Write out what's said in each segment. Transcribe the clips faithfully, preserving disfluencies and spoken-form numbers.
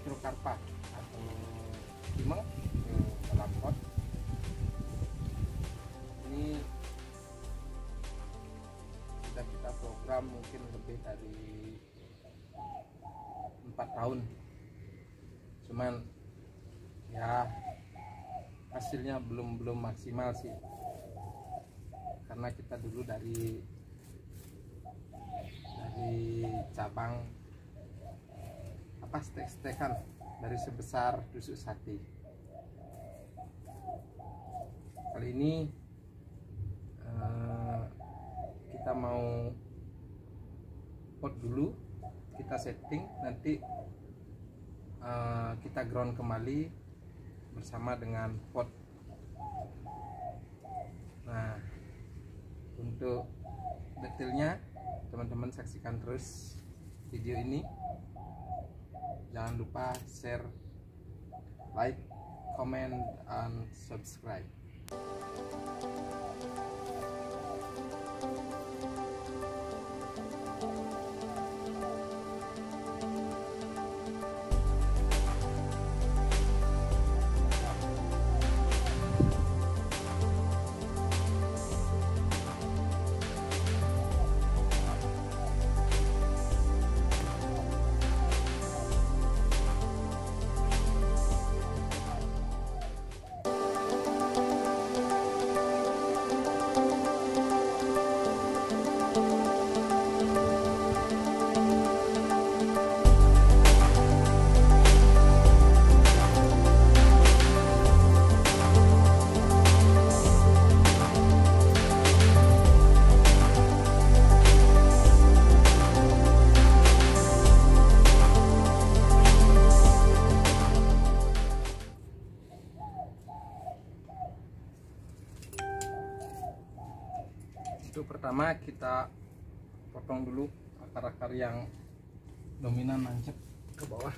mikrokarpa atau timeng ke dalam pot. Ini sudah kita program mungkin lebih dari empat tahun, cuman ya hasilnya belum belum maksimal sih, karena kita dulu dari dari cabang apa stek-stekan dari sebesar tusuk sate. Kali ini uh, kita mau pot dulu, kita setting, nanti uh, kita ground kembali bersama dengan pot. Nah, untuk detailnya teman-teman saksikan terus video ini. Jangan lupa share, like, comment, and subscribe. Untuk pertama kita potong dulu akar-akar yang dominan nancep ke bawah.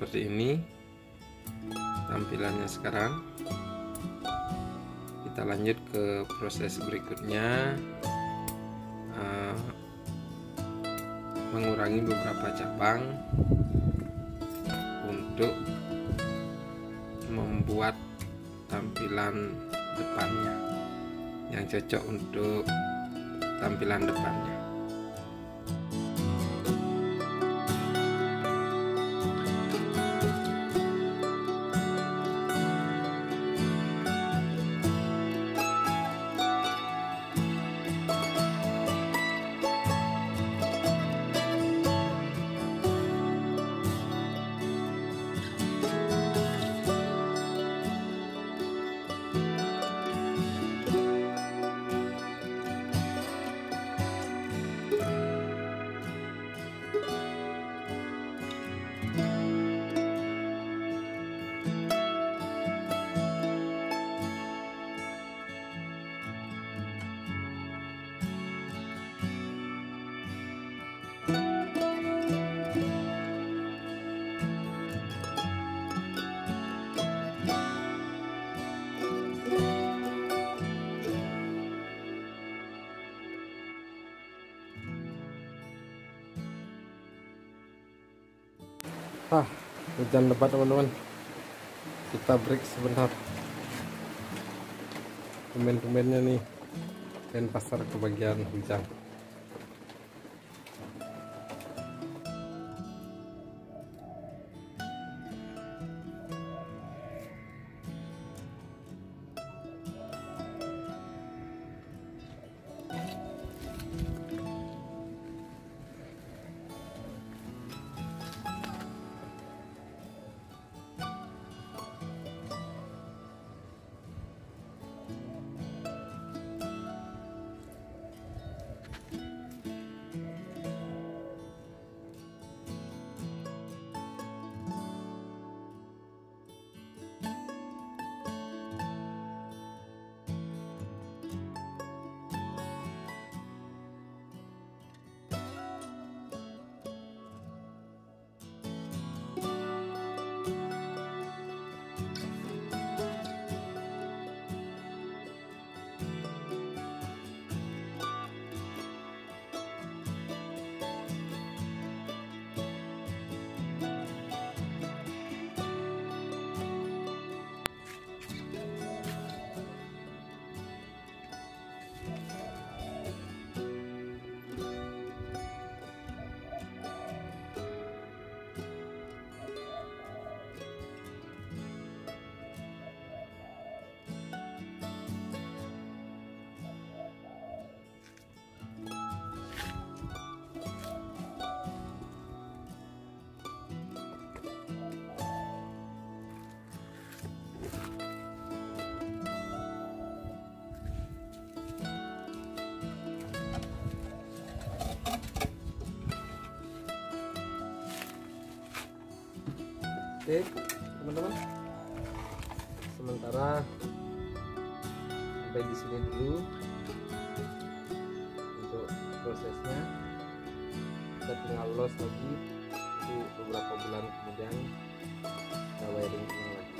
seperti ini tampilannya sekarang. Kita lanjut ke proses berikutnya, uh, mengurangi beberapa cabang untuk membuat tampilan depannya yang cocok untuk tampilan depannya. Ah, hujan lebat teman-teman. Kita break sebentar. Tumben-tumbennya nih Denpasar kebagian hujan. Oke teman-teman, sementara sampai di sini dulu untuk prosesnya. Kita tinggal los lagi di beberapa bulan kemudian kita wiring ulang lagi.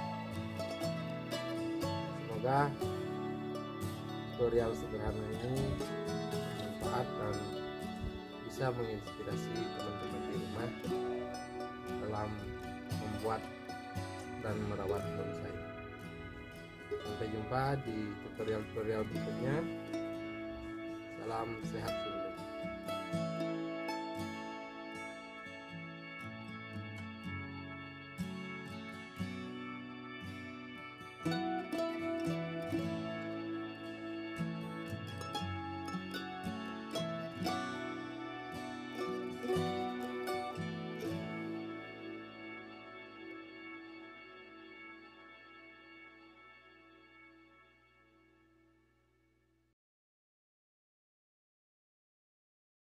Semoga tutorial sederhana ini bermanfaat dan bisa menginspirasi teman-teman di rumah dalam membuat dan merawat bonsai. Sampai jumpa di tutorial-tutorial berikutnya. Salam sehat.